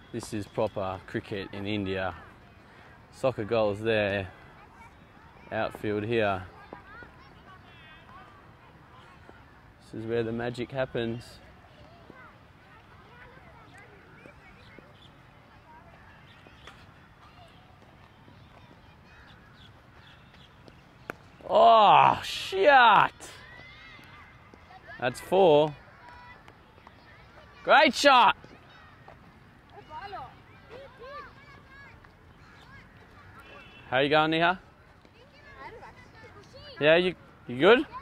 This is proper cricket in India. Soccer goals there, outfield here. This is where the magic happens. Oh, shit! That's 4. Great shot! How you going, Niha? Yeah, you good?